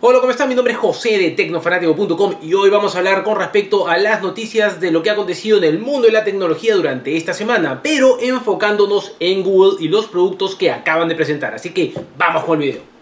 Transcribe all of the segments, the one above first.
Hola, ¿cómo están? Mi nombre es José de Tecnofanático.com y hoy vamos a hablar con respecto a las noticias de lo que ha acontecido en el mundo de la tecnología durante esta semana, pero enfocándonos en Google y los productos que acaban de presentar. Así que vamos con el video.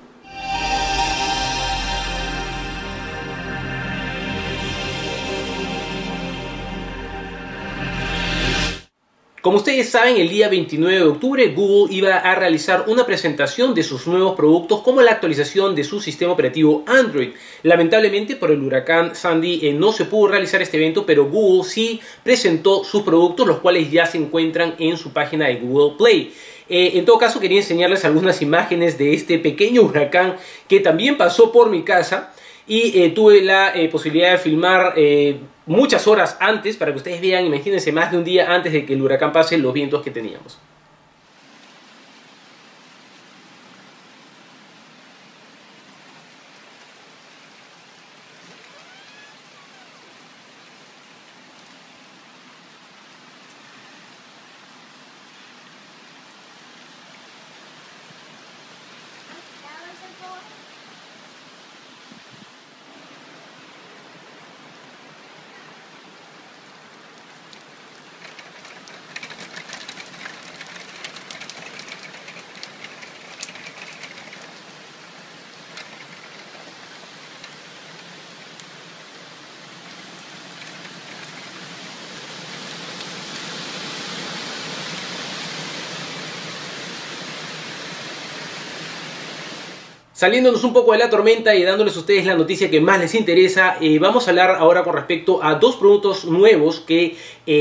Como ustedes saben, el día 29 de octubre Google iba a realizar una presentación de sus nuevos productos como la actualización de su sistema operativo Android. Lamentablemente por el huracán Sandy no se pudo realizar este evento, pero Google sí presentó sus productos, los cuales ya se encuentran en su página de Google Play. En todo caso, quería enseñarles algunas imágenes de este pequeño huracán que también pasó por mi casa. Y tuve la posibilidad de filmar muchas horas antes para que ustedes vean, imagínense, más de un día antes de que el huracán pase, los vientos que teníamos. Saliéndonos un poco de la tormenta y dándoles a ustedes la noticia que más les interesa, vamos a hablar ahora con respecto a dos productos nuevos que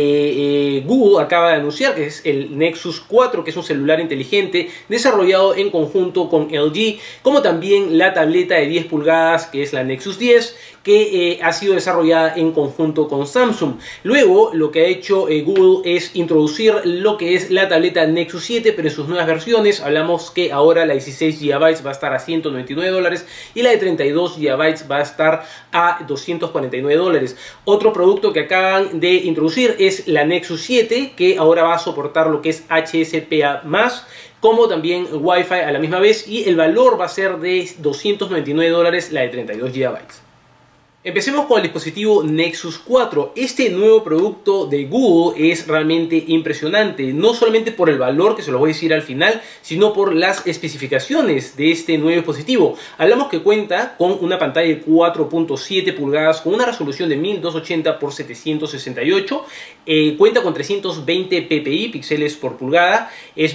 Google acaba de anunciar, que es el Nexus 4, que es un celular inteligente desarrollado en conjunto con LG, como también la tableta de 10 pulgadas, que es la Nexus 10, que ha sido desarrollada en conjunto con Samsung. Luego, lo que ha hecho Google es introducir lo que es la tableta Nexus 7, pero en sus nuevas versiones. Hablamos que ahora la 16 GB va a estar a $199 y la de 32 GB va a estar a $249. Otro producto que acaban de introducir es la Nexus 7, que ahora va a soportar lo que es HSPA+, como también Wi-Fi a la misma vez, y el valor va a ser de $299 la de 32 GB. Empecemos con el dispositivo Nexus 4. Este nuevo producto de Google es realmente impresionante, no solamente por el valor, que se lo voy a decir al final, sino por las especificaciones de este nuevo dispositivo. Hablamos que cuenta con una pantalla de 4.7 pulgadas con una resolución de 1280 x 768, cuenta con 320 ppi, píxeles por pulgada, es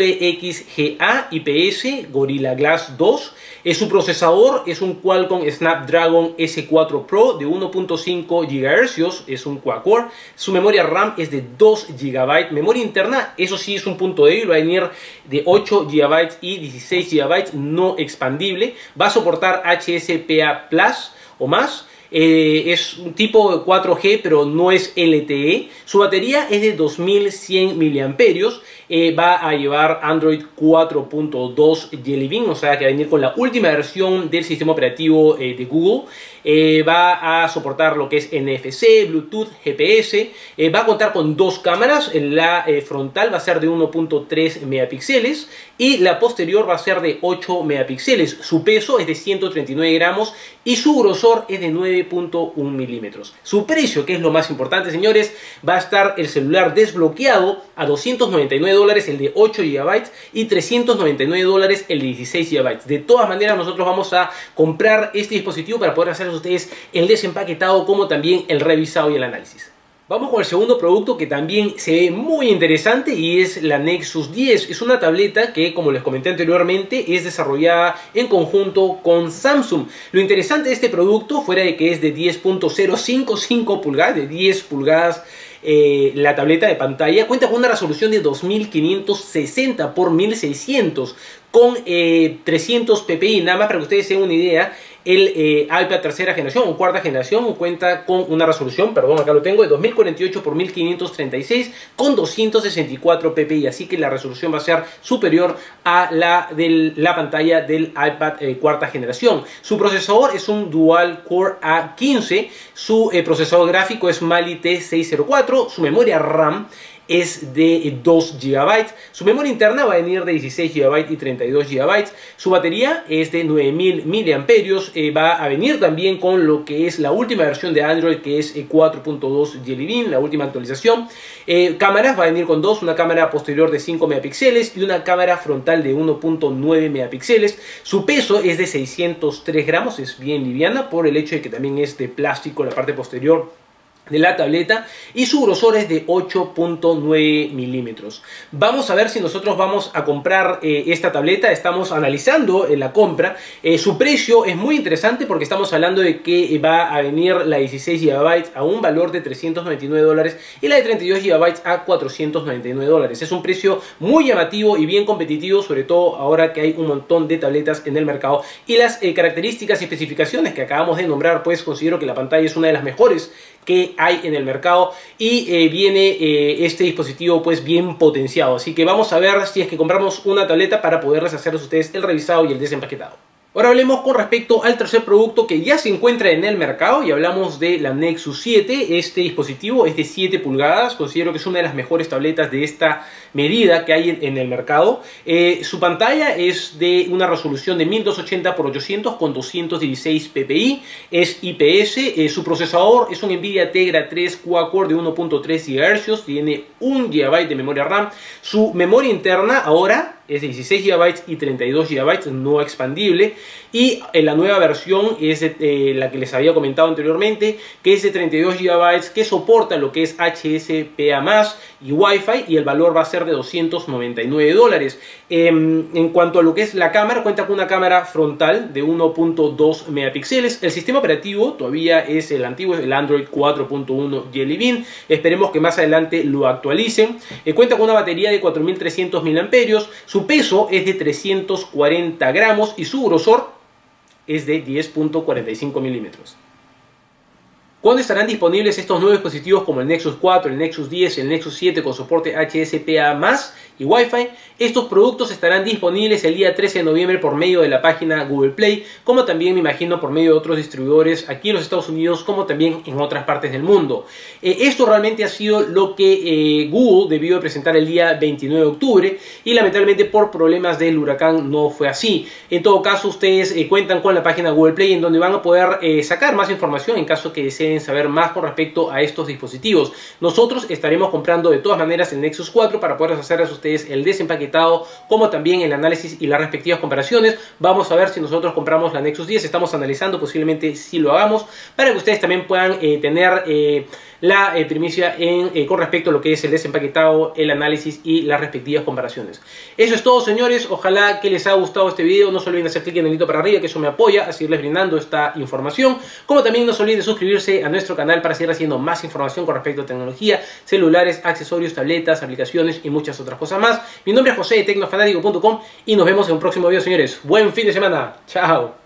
WXGA IPS Gorilla Glass 2. Su procesador es un Qualcomm Snapdragon S4 Pro de 1.5 GHz, es un quad-core. Su memoria RAM es de 2 GB. Memoria interna, eso sí es un punto débil, va a venir de 8 GB y 16 GB no expandible. Va a soportar HSPA Plus o más. Es un tipo 4G, pero no es LTE. Su batería es de 2100 mAh. Va a llevar Android 4.2 Jelly Bean, o sea que va a venir con la última versión del sistema operativo de Google. Va a soportar lo que es NFC, Bluetooth, GPS. Va a contar con dos cámaras. La frontal va a ser de 1.3 megapíxeles y la posterior va a ser de 8 megapíxeles. Su peso es de 139 gramos y su grosor es de 9.1 milímetros. Su precio, que es lo más importante, señores, va a estar el celular desbloqueado a $299 el de 8 GB y $399 el de 16 GB. De todas maneras, nosotros vamos a comprar este dispositivo para poder hacerles a ustedes el desempaquetado, como también el revisado y el análisis. Vamos con el segundo producto que también se ve muy interesante y es la Nexus 10. Es una tableta que, como les comenté anteriormente, es desarrollada en conjunto con Samsung. Lo interesante de este producto, fuera de que es de 10.055 pulgadas, de 10 pulgadas, la tableta de pantalla, cuenta con una resolución de 2560 x 1600 con 300 ppi. Nada más para que ustedes tengan una idea, el iPad tercera generación o cuarta generación cuenta con una resolución, perdón, acá lo tengo, de 2048 x 1536 con 264 ppi, así que la resolución va a ser superior a la de la pantalla del iPad cuarta generación. Su procesador es un Dual Core A15, su procesador gráfico es Mali T604, su memoria RAM es de 2 GB. Su memoria interna va a venir de 16 GB y 32 GB. Su batería es de 9000 mAh. Va a venir también con lo que es la última versión de Android, que es 4.2 Jelly Bean, la última actualización. Cámaras va a venir con dos, una cámara posterior de 5 megapíxeles y una cámara frontal de 1.9 megapíxeles. Su peso es de 603 gramos, es bien liviana por el hecho de que también es de plástico la parte posterior de la tableta, y su grosor es de 8.9 milímetros. Vamos a ver si nosotros vamos a comprar esta tableta. Estamos analizando la compra. Su precio es muy interesante porque estamos hablando de que va a venir la 16 GB a un valor de $399 y la de 32 GB a $499. Es un precio muy llamativo y bien competitivo, sobre todo ahora que hay un montón de tabletas en el mercado, y las características y especificaciones que acabamos de nombrar, pues considero que la pantalla es una de las mejores que hay en el mercado, y viene este dispositivo pues bien potenciado. Así que vamos a ver si es que compramos una tableta para poderles hacer a ustedes el revisado y el desempaquetado. Ahora hablemos con respecto al tercer producto que ya se encuentra en el mercado, y hablamos de la Nexus 7. Este dispositivo es de 7 pulgadas, considero que es una de las mejores tabletas de esta medida que hay en el mercado. Su pantalla es de una resolución de 1280x800 con 216 ppi, es IPS. Su procesador es un Nvidia Tegra 3 quad-core de 1.3 GHz, tiene 1 GB de memoria RAM. Su memoria interna ahora es de 16 GB y 32 GB no expandible, y la nueva versión es la que les había comentado anteriormente, que es de 32 GB, que soporta lo que es HSPA+ y Wi-Fi, y el valor va a ser de $299. En cuanto a lo que es la cámara, cuenta con una cámara frontal de 1.2 megapíxeles. El sistema operativo todavía es el antiguo, es el Android 4.1 Jelly Bean. Esperemos que más adelante lo actualicen. Cuenta con una batería de 4300 mAh. Su peso es de 340 gramos y su grosor es de 10.45 milímetros. ¿Cuándo estarán disponibles estos nuevos dispositivos como el Nexus 4, el Nexus 10, el Nexus 7 con soporte HSPA+ y Wi-Fi? Estos productos estarán disponibles el día 13 de noviembre por medio de la página Google Play, como también me imagino por medio de otros distribuidores aquí en los Estados Unidos, como también en otras partes del mundo. Esto realmente ha sido lo que Google debió de presentar el día 29 de octubre y lamentablemente por problemas del huracán no fue así. En todo caso, ustedes cuentan con la página Google Play, en donde van a poder sacar más información en caso que deseen saber más con respecto a estos dispositivos. Nosotros estaremos comprando de todas maneras el Nexus 4 para poder hacerles a ustedes el desempaquetado, como también el análisis y las respectivas comparaciones. Vamos a ver si nosotros compramos la Nexus 10, estamos analizando, posiblemente si lo hagamos, para que ustedes también puedan tener la primicia con respecto a lo que es el desempaquetado, el análisis y las respectivas comparaciones. Eso es todo, señores. Ojalá que les haya gustado este video. No se olviden de hacer clic en el dedito para arriba, que eso me apoya a seguirles brindando esta información. Como también no se olviden de suscribirse a nuestro canal para seguir haciendo más información con respecto a tecnología, celulares, accesorios, tabletas, aplicaciones y muchas otras cosas más. Mi nombre es José de Tecnofanático.com y nos vemos en un próximo video, señores. Buen fin de semana. Chao.